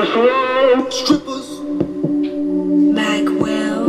Strippers. Bagwell.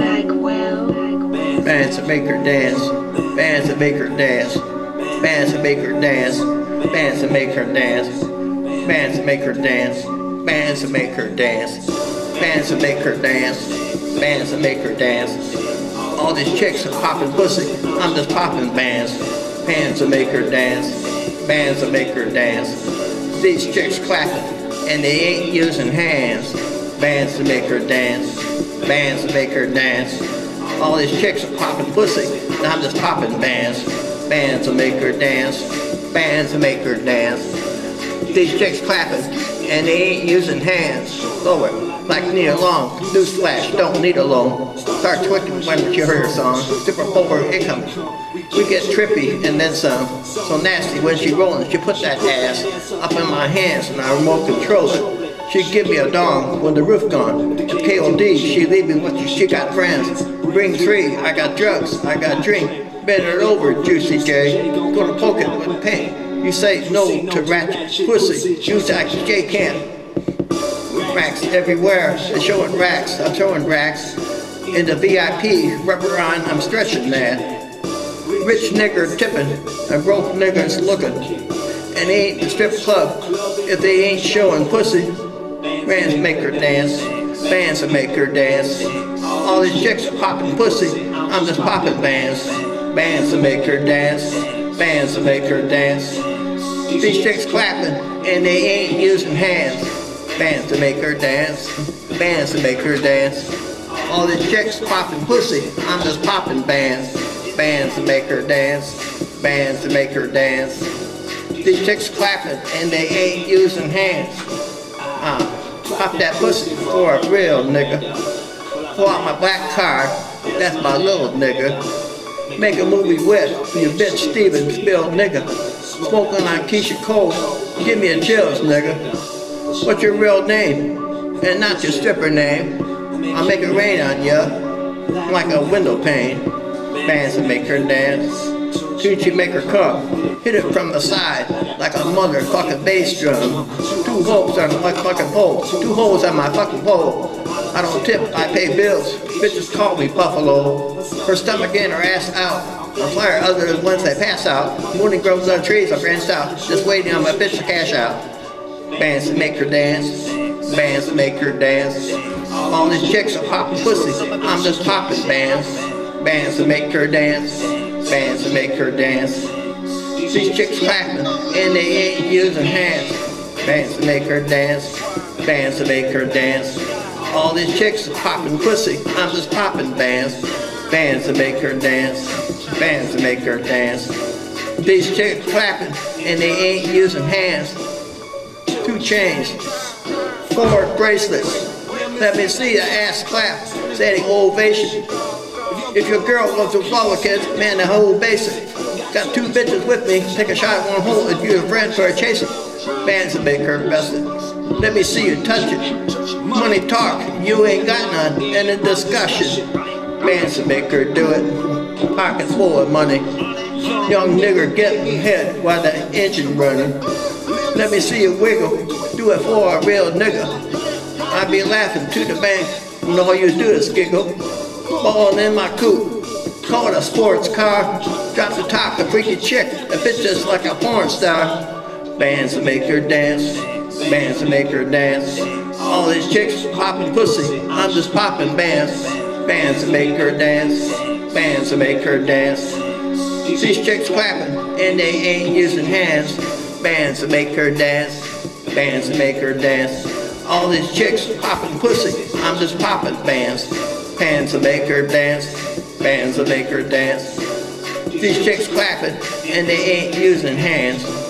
Bands that make her dance. Bands that make her dance. Bands that make her dance. Bands that make her dance. Bands that make her dance. Bands that make her dance. Bands that make her dance. Bands that make her dance. All these chicks are popping pussy. I'm just popping bands. Bands that make her dance. Bands that make her dance. These chicks clapping and they ain't using hands. Bands to make her dance. Bands to make her dance. All these chicks are popping pussy. And I'm just popping bands. Bands to make her dance. Bands to make her dance. These chicks clapping and they ain't using hands. Lower, like Nia Long. Newsflash, don't need a loan. Start twerking when you hear her song. Super forward income. We get trippy and then some. So nasty when she rolling. She put that ass up in my hands and I remote control it. She give me a dong when the roof gone. To KOD, she leaving with you. She got friends. Bring 3. I got drugs. I got drink. Bend it over, Juicy J. Go to poke it with paint. You say no to ratchet pussy. Use that J can. Racks everywhere. They're showing racks. I'm showing racks. In the VIP restaurant, I'm stretching that. Rich nigger tipping and broke niggers looking. And they ain't the strip club if they ain't showing pussy. Bands make her dance. Bands that make her dance. All these chicks are popping pussy. I'm just popping bands. Bands that make her dance. Bands that make her dance. These chicks clapping and they ain't using hands. Bands to make her dance. Bands to make her dance. All these chicks popping pussy. I'm just popping bands. Bands to make her dance. Bands to make her dance. These chicks clapping and they ain't using hands. Pop that pussy for a real nigga. Pull out my black card. That's my little nigga. Make a movie with your bitch Steven Spill nigga. Smoking on Keisha Cole. Give me a chills nigga. What's your real name? And not your stripper name. I'll make it rain on ya like a window pane. Bands to make her dance. Coochie make her come. Hit it from the side like a motherfucking bass drum. 2 holes on my fucking pole. 2 holes on my fucking pole. I don't tip, I pay bills. Bitches call me Buffalo. Her stomach in, her ass out. I'm flyer other than once I pass out. Morning grows on trees, I branched out. Just waiting on my bitch to cash out. Bands to make her dance. Bands to make her dance. All these chicks are popping pussy. I'm just popping bands. Bands to make her dance. Bands to make her dance. These chicks clapping and they ain't using hands. Bands to make her dance. Bands to make her dance. All these chicks are popping pussy. I'm just popping bands. Bands to make her dance. Bands to make her dance. These chicks clapping and they ain't using hands. 2 chains. 4 bracelets. Let me see your ass clap. Standing ovation. If your girl loves Republicans, man, the whole basic. Got 2 bitches with me. Take a shot at 1 hole if you're a friend for a chaser. Bands to make her vested. Let me see you touch it. Money talk, you ain't got none. And a discussion. Bands to make her do it. Pockets full of money. Young nigger getting hit while the engine running. Let me see you wiggle. Do it for a real nigga. I be laughing to the bank when all you do is giggle. Ballin' in my coupe. Call it a sports car. Drop the top, a freaky chick. A bitch just like a porn star. Bands to make her dance. Bands to make her dance. All these chicks popping pussy. I'm just popping bands. Bands to make her dance. Bands to make her dance. These chicks clapping and they ain't using hands. Bands to make her dance. Bands to make her dance. All these chicks popping pussy. I'm just popping bands. Bands to make her dance. Bands to make her dance. These chicks clapping and they ain't using hands.